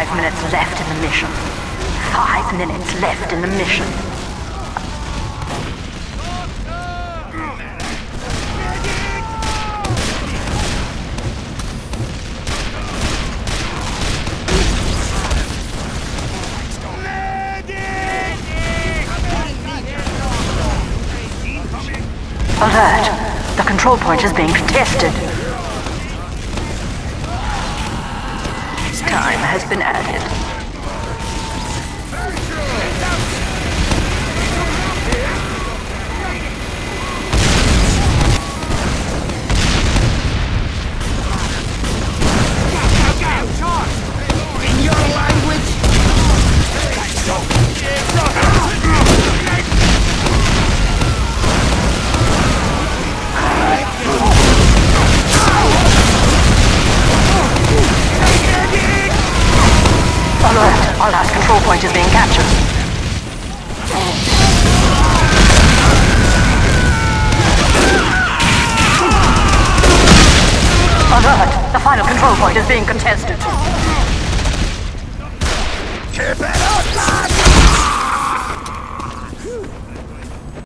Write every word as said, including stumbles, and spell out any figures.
Five minutes left in the mission. Five minutes left in the mission. Alert! The control point is being contested. Time has been added. In your language? Alert! Our last control point is being captured. Alert! The final control point is being contested. Keep it